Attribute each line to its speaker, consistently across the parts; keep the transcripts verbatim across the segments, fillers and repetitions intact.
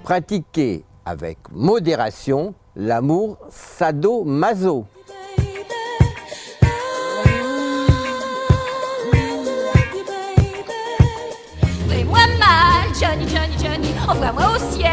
Speaker 1: pratiquez avec modération l'amour sado-maso.
Speaker 2: Fais-moi mal, Johnny, Johnny, Johnny, envoie-moi au ciel.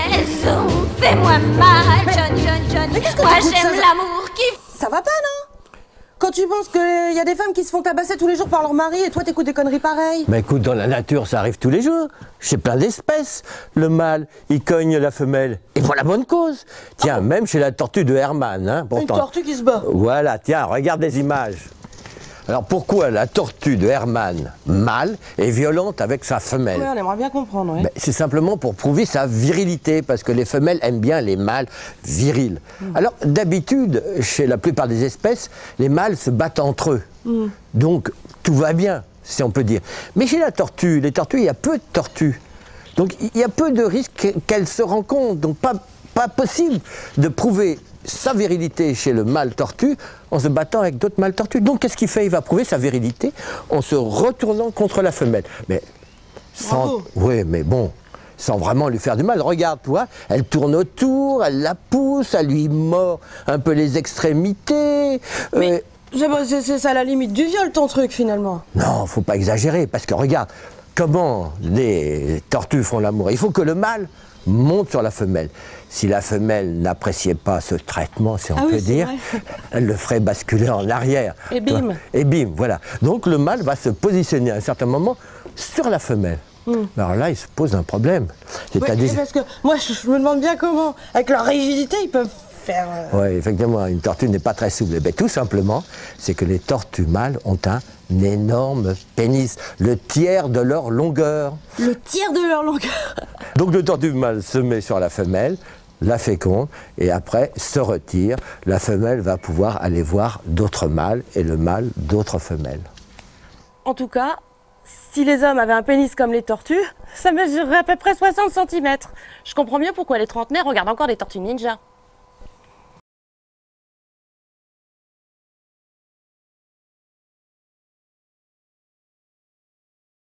Speaker 2: Zoom, fais-moi mal, Johnny, Johnny, Johnny. Moi j'aime l'amour qui...
Speaker 3: Ça va pas, non? Quand tu penses qu'il y a des femmes qui se font tabasser tous les jours par leur mari et toi t'écoutes des conneries pareilles.
Speaker 1: Mais écoute, dans la nature, ça arrive tous les jours. Chez plein d'espèces. Le mâle, il cogne la femelle. Et pour la bonne cause. Tiens, oh. Même chez la tortue de Hermann. Hein, pourtant.
Speaker 3: Une tortue qui se bat.
Speaker 1: Voilà, tiens, regarde les images. Alors pourquoi la tortue de Hermann, mâle, est violente avec sa femelle?
Speaker 3: Oui, on aimerait bien comprendre, oui.
Speaker 1: Ben, c'est simplement pour prouver sa virilité, parce que les femelles aiment bien les mâles virils. Mmh. Alors d'habitude, chez la plupart des espèces, les mâles se battent entre eux. Mmh. Donc tout va bien, si on peut dire. Mais chez la tortue, les tortues, il y a peu de tortues. Donc il y a peu de risques qu'elles se rencontrent. Donc pas, pas possible de prouver sa virilité chez le mâle tortue en se battant avec d'autres mâles tortues. Donc qu'est-ce qu'il fait? Il va prouver sa virilité en se retournant contre la femelle. Mais sans, oui, mais bon, sans vraiment lui faire du mal. Regarde, toi, elle tourne autour, elle la pousse, elle lui mord un peu les extrémités.
Speaker 3: Mais euh, c'est ça la limite du viol, ton truc, finalement.
Speaker 1: Non, faut pas exagérer, parce que regarde, comment les tortues font l'amour. Il faut que le mâle monte sur la femelle. Si la femelle n'appréciait pas ce traitement, si on ah peut oui, dire, vrai. Elle le ferait basculer en arrière.
Speaker 3: Et bim.
Speaker 1: Toi. Et bim, voilà. Donc le mâle va se positionner à un certain moment sur la femelle. Mm. Alors là, il se pose un problème.
Speaker 3: Oui, des... parce que moi, je, je me demande bien comment, avec leur rigidité, ils peuvent faire... Euh...
Speaker 1: Oui, effectivement, une tortue n'est pas très souple. Mais tout simplement, c'est que les tortues mâles ont un énorme pénis, le tiers de leur longueur.
Speaker 3: Le tiers de leur longueur.
Speaker 1: Donc le tortue mâle se met sur la femelle, la féconde, et après se retire. La femelle va pouvoir aller voir d'autres mâles et le mâle d'autres femelles.
Speaker 3: En tout cas, si les hommes avaient un pénis comme les tortues, ça mesurerait à peu près soixante centimètres. Je comprends mieux pourquoi les trentenaires regardent encore des tortues ninja.